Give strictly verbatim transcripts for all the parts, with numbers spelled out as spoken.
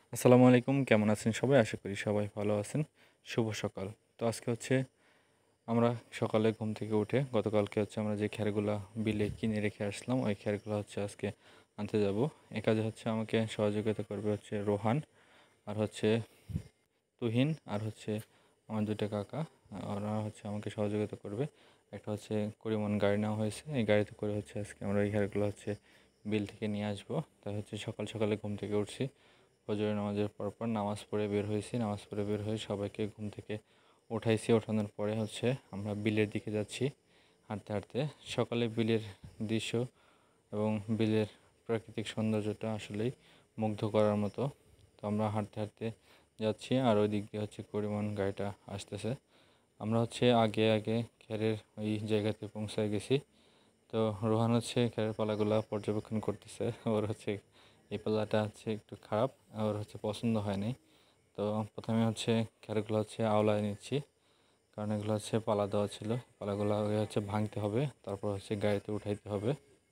আসসালামু আলাইকুম, কেমন আছেন সবাই? আশা করি সবাই ভালো আছেন। শুভ সকাল। তো আজকে হচ্ছে আমরা সকালে ঘুম থেকে উঠে গতকালকে হচ্ছে আমরা যে খেরগুলা বিলে কিনে রেখে আসলাম, ওই খেরগুলো হচ্ছে আজকে আনতে যাব। এ কাজে হচ্ছে আমাকে সহযোগিতা করবে হচ্ছে রোহান, আর হচ্ছে তুহিন, আর হচ্ছে আমার দুইটা কাকা। ওরা হচ্ছে আমাকে সহযোগিতা করবে। একটা হচ্ছে করিমন গাড়ি নেওয়া হয়েছে, এই গাড়িতে করে হচ্ছে আজকে আমরা এই খেরগুলো হচ্ছে বিল থেকে নিয়ে আসবো। তাই হচ্ছে সকাল সকালে ঘুম থেকে উঠছি, ফজরের নামাজের পর পর নামাজ পড়ে বের হয়েছি। নামাজ পড়ে বের হয়ে সবাইকে ঘুম থেকে উঠাইছি। ওঠানোর পরে হচ্ছে আমরা বিলের দিকে যাচ্ছি হাঁটতে হাঁটতে। সকালে বিলের দৃশ্য এবং বিলের প্রাকৃতিক সৌন্দর্যটা আসলেই মুগ্ধ করার মতো। তো আমরা হাঁটতে হাঁটতে যাচ্ছি, আর ওই দিক দিয়ে হচ্ছে পরিবহন গাড়িটা আসতেছে। আমরা হচ্ছে আগে আগে খেরের ওই জায়গাতে পৌঁছায় গেছি। তো রোহান হচ্ছে খেরের পালাগুলা পর্যবেক্ষণ করতেছে। ওর হচ্ছে এই পাল্লাটা হচ্ছে একটু খারাপ, ওর হচ্ছে পছন্দ হয় নাই। তো প্রথমে হচ্ছে খেরগুলো হচ্ছে আওলায় নিচ্ছি, কারণ এগুলো হচ্ছে পালা দেওয়া ছিল। পালাগুলো আগে হচ্ছে ভাঙতে হবে, তারপর হচ্ছে গাড়িতে উঠাইতে হবে।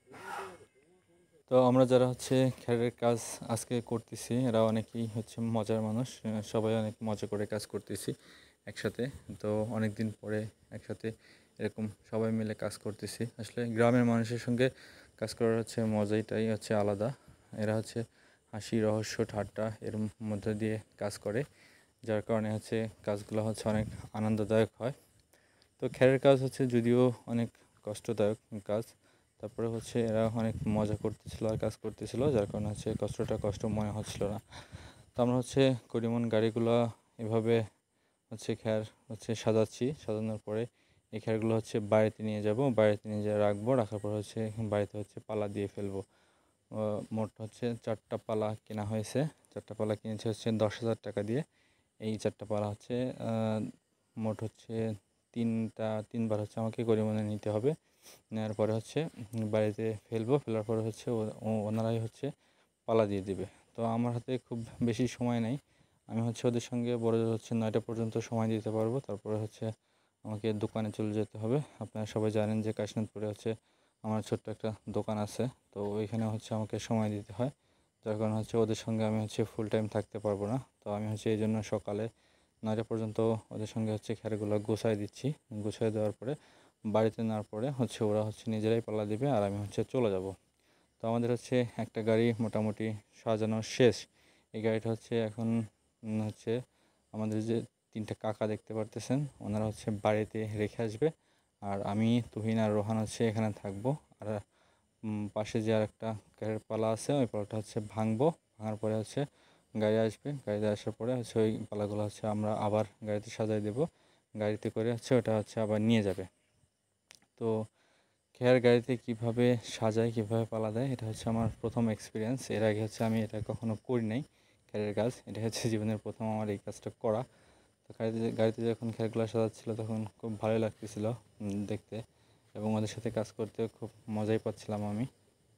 তো আমরা যারা হচ্ছে খেরের কাজ আজকে করতেছি, এরা অনেকেই হচ্ছে মজার মানুষ। আহ, সবাই অনেক মজা করে কাজ করতেছি একসাথে। তো অনেক দিন পরে একসাথে এরকম সবাই মিলে কাজ করতেছি। আসলে গ্রামের মানুষের সঙ্গে কাজ করার হচ্ছে মজাটাই হচ্ছে আলাদা। এরা হচ্ছে হাসি, রহস্য, ঠাট্টা এর মধ্যে দিয়ে কাজ করে, যার কারণে হচ্ছে কাজগুলো হচ্ছে অনেক আনন্দদায়ক হয়। তো খেরের কাজ হচ্ছে যদিও অনেক কষ্টদায়ক কাজ, তারপরে হচ্ছে এরা অনেক মজা করতেছিল আর কাজ করতেছিল, যার কারণে হচ্ছে কষ্টটা কষ্ট মনে হচ্ছিল না। তো আমরা হচ্ছে করিমন গাড়িগুলো এভাবে হচ্ছে খ্যার হচ্ছে সাজাচ্ছি। সাজানোর পরে এই খ্যারগুলো হচ্ছে বাড়িতে নিয়ে যাব, বাড়িতে নিয়ে যেয়ে রাখবো। রাখার পর হচ্ছে বাড়িতে হচ্ছে পালা দিয়ে ফেলবো। মোট হচ্ছে চারটা পালা কেনা হয়েছে। চারটা পালা কিনেছে হচ্ছে দশ হাজার টাকা দিয়ে। এই চারটা পালা হচ্ছে মোট হচ্ছে তিনটা তিনবার হচ্ছে আমাকে গরিমনে নিতে হবে। নেওয়ার পরে হচ্ছে বাড়িতে ফেলবো। ফেলার পরে হচ্ছে ওনারাই হচ্ছে পালা দিয়ে দিবে। তো আমার হাতে খুব বেশি সময় নেই। আমি হচ্ছে ওদের সঙ্গে বড় হচ্ছে নয়টা পর্যন্ত সময় দিতে পারবো। তারপরে হচ্ছে আমাকে দোকানে চলে যেতে হবে। আপনারা সবাই জানেন যে কাশীনাথপুরে হচ্ছে আমার ছোট্ট একটা দোকান আছে। তো ওইখানে হচ্ছে আমাকে সময় দিতে হয়, যার কারণে হচ্ছে ওদের সঙ্গে আমি হচ্ছে ফুল টাইম থাকতে পারবো না। তো আমি হচ্ছে এই জন্য সকালে নয়টা পর্যন্ত ওদের সঙ্গে হচ্ছে খেরগুলো গুছাই দিচ্ছি। গুছাই দেওয়ার পরে বাড়িতে নেওয়ার পরে হচ্ছে ওরা হচ্ছে নিজেরাই পাল্লা দিবে, আর আমি হচ্ছে চলে যাব। তো আমাদের হচ্ছে একটা গাড়ি মোটামুটি সাজানো শেষ। এই গাড়িটা হচ্ছে এখন হচ্ছে আমাদের যে তিনটা কাকা দেখতে পারতেছেন, ওনারা হচ্ছে বাড়িতে রেখে আসবে। আর আমি, তুহিন আর রোহান হচ্ছে এখানে থাকবো। আর পাশে যে আর একটা গাড়ির পালা আছে, ওই পালাটা হচ্ছে ভাঙবো। ভাঙার পরে হচ্ছে গাড়ি আসবে। গাড়িতে আসার পরে হচ্ছে ওই পালাগুলো হচ্ছে আমরা আবার গাড়িতে সাজাই দেবো। গাড়িতে করে হচ্ছে ওটা হচ্ছে আবার নিয়ে যাবে। তো খেয়ার গাড়িতে কিভাবে সাজায়, কিভাবে পালা দেয়, এটা হচ্ছে আমার প্রথম এক্সপিরিয়েন্স। এর আগে হচ্ছে আমি এটা কখনো করি নাই। খেয়ারের কাজ এটা হচ্ছে জীবনের প্রথম আমার এই কাজটা করা। তো গাড়িতে গাড়িতে যখন খেয়ারগুলো সাজাচ্ছিলো তখন খুব ভালোই লাগতেছিল দেখতে, এবং ওদের সাথে কাজ করতে খুব মজাই পাচ্ছিলাম আমি।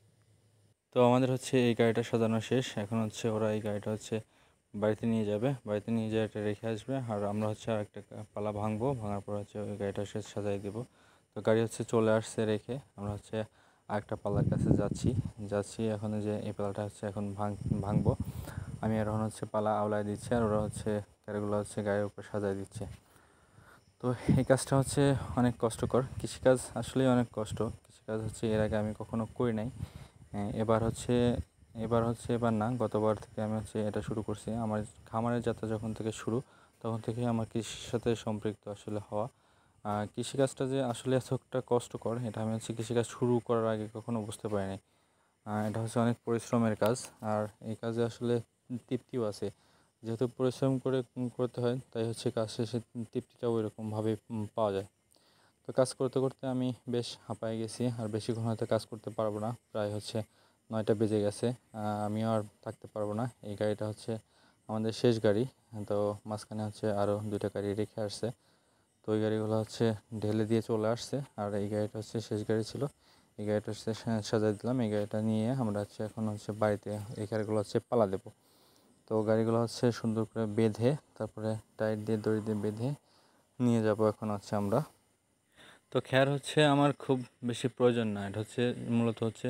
তো আমাদের হচ্ছে এই গাড়িটা সাজানো শেষ। এখন হচ্ছে ওরা এই গাড়িটা হচ্ছে বাড়িতে নিয়ে যাবে। বাড়িতে নিয়ে যেয়ে একটা রেখে আসবে, আর আমরা হচ্ছে আর একটা পালা ভাঙবো। ভাঙার পর হচ্ছে ওই গাড়িটা সে সাজাই দেবো। তো গাড়ি হচ্ছে চলে আসছে রেখে আমরা হচ্ছে আরেকটা পালার কাছে যাচ্ছি যাচ্ছি এখন যে এই পালাটা হচ্ছে এখন ভাঙ ভাঙবো। আমি এখন হচ্ছে পালা আওলায় দিচ্ছি, আর ওরা হচ্ছে গাড়িগুলো হচ্ছে গাড়ির উপর সাজাই দিচ্ছে। তো এই কাজটা হচ্ছে অনেক কষ্টকর। কৃষিকাজ আসলেই অনেক কষ্ট। কৃষিকাজ হচ্ছে এর আগে আমি কখনো করি নাই। এবার হচ্ছে এবার হচ্ছে এবার না, গতবার থেকে আমি হচ্ছে এটা শুরু করছি। আমার খামারের যাত্রা যখন থেকে শুরু, তখন থেকে আমার কৃষির সাথে সম্পৃক্ত আসলে হওয়া। কৃষিকাজটা যে আসলে এতটা কষ্টকর, এটা আমি হচ্ছে কৃষিকাজ শুরু করার আগে কখনো বুঝতে পারিনি। এটা হচ্ছে অনেক পরিশ্রমের কাজ, আর এই কাজে আসলে তৃপ্তিও আছে। যেহেতু পরিশ্রম করে করতে হয়, তাই হচ্ছে কাজ শেষে তৃপ্তিটাও ওইরকমভাবে পাওয়া যায়। তো কাজ করতে করতে আমি বেশ হাঁপায়ে গেছি, আর বেশিক্ষণ হয়তো কাজ করতে পারবো না। প্রায় হচ্ছে নয়টা বেজে গেছে। আমিও আর থাকতে পারবো না। এই গাড়িটা হচ্ছে আমাদের শেষ গাড়ি। তো মাঝখানে হচ্ছে আরও দুইটা গাড়ি রেখে আসছে। তো ওই গাড়িগুলো হচ্ছে ঢেলে দিয়ে চলে আসছে, আর এই গাড়িটা হচ্ছে শেষ গাড়ি ছিল। এই গাড়িটা হচ্ছে সাজাই দিলাম। এই গাড়িটা নিয়ে আমরা হচ্ছে এখন হচ্ছে বাড়িতে এই গাড়িগুলো হচ্ছে পালা দেবো। তো গাড়িগুলো হচ্ছে সুন্দর করে বেঁধে, তারপরে টাইট দিয়ে দড়ি দিয়ে বেঁধে নিয়ে যাব এখন হচ্ছে আমরা। তো খ্যার হচ্ছে আমার খুব বেশি প্রয়োজন না। এটা হচ্ছে মূলত হচ্ছে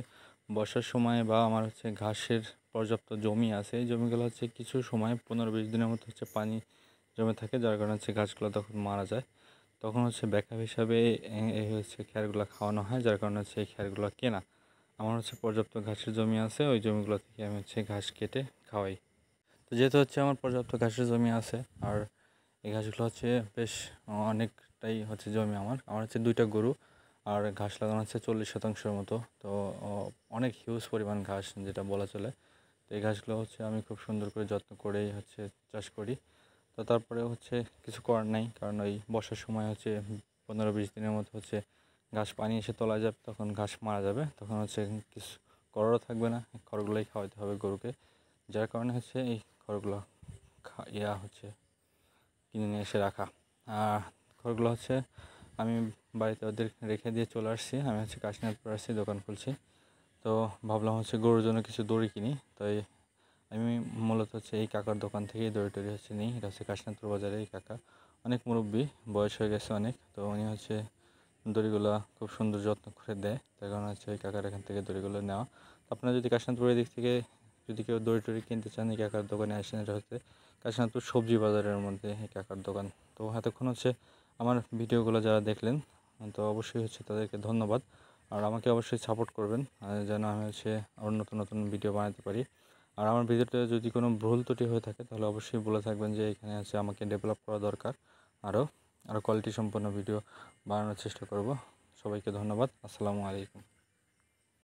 বর্ষার সময় বা আমার হচ্ছে ঘাসের পর্যাপ্ত জমি আছে, এই জমিগুলো হচ্ছে কিছু সময় পনেরো বিশ দিনের মতো হচ্ছে পানি জমে থাকে, যার কারণে হচ্ছে ঘাসগুলো তখন মারা যায়। তখন হচ্ছে ব্যাকআপ হিসাবে এই হচ্ছে খ্যারগুলো খাওয়ানো হয়, যার কারণে হচ্ছে এই খ্যারগুলো কেনা। আমার হচ্ছে পর্যাপ্ত ঘাসের জমি আছে, ওই জমিগুলো থেকে আমি হচ্ছে ঘাস কেটে খাওয়াই। তো যেহেতু হচ্ছে আমার পর্যাপ্ত ঘাসের জমি আছে, আর এই ঘাসগুলো হচ্ছে বেশ অনেকটাই হচ্ছে জমি আমার আমার হচ্ছে দুইটা গরু, আর ঘাস লাগানো হচ্ছে চল্লিশ শতাংশের মতো। তো অনেক হিউজ পরিমাণ ঘাস যেটা বলা চলে। তো এই ঘাসগুলো হচ্ছে আমি খুব সুন্দর করে যত্ন করেই হচ্ছে চাষ করি। তো তারপরে হচ্ছে কিছু করার নাই, কারণ ওই বর্ষার সময় হচ্ছে পনেরো বিশ দিনের মতো হচ্ছে ঘাস পানি এসে তলায় যাবে, তখন ঘাস মারা যাবে, তখন হচ্ছে কিছু খড়ও থাকবে না, খড়গুলোই খাওয়াতে হবে গরুকে। যার কারণে হচ্ছে এই খড়গুলো খা ইয়া হচ্ছে কিনে নিয়ে এসে রাখা। আর খড়গুলো হচ্ছে আমি বাড়িতে ওদের রেখে দিয়ে চলে আসছি। আমি হচ্ছে কাশীনাথপুর আসছি, দোকান খুলছি। তো ভাবলাম হচ্ছে গরুর জন্য কিছু দড়ি কিনি, তাই আমি মূলত হচ্ছে এই কাকার দোকান থেকেই দড়ি টড়ি হচ্ছে নিই। এটা হচ্ছে কাশীনাথপুর বাজারে। এই কাকা অনেক মুরব্বী, বয়স হয়ে গেছে অনেক, তো উনি হচ্ছে দড়িগুলো খুব সুন্দর যত্ন করে দেয়, তার কারণে হচ্ছে এই কাকার এখান থেকে দড়িগুলো নেওয়া। আপনারা যদি কাশীনাথপুরের দিক থেকে যদি কেউ দড়ি টড়ি কিনতে চান, এই কাকার দোকানে আসেন। এটা হচ্ছে কাশীনাথপুর সবজি বাজারের মধ্যে এই কাকার দোকান। তো এতক্ষণ হচ্ছে আমার ভিডিওগুলো যারা দেখলেন, তো অবশ্যই হচ্ছে তাদেরকে ধন্যবাদ। আর আমাকে অবশ্যই সাপোর্ট করবেন, যেন আমি হচ্ছে আরও নতুন নতুন ভিডিও বানাতে পারি। আর আমার ভিডিওতে যদি কোনো ভুল ত্রুটি হয়ে থাকে, তাহলে অবশ্যই বলে থাকবেন যে এখানে হচ্ছে আমাকে ডেভেলপ করা দরকার, আরও আরও কোয়ালিটি সম্পন্ন ভিডিও বানানোর চেষ্টা করব। সবাইকে ধন্যবাদ। আসসালামু আলাইকুম।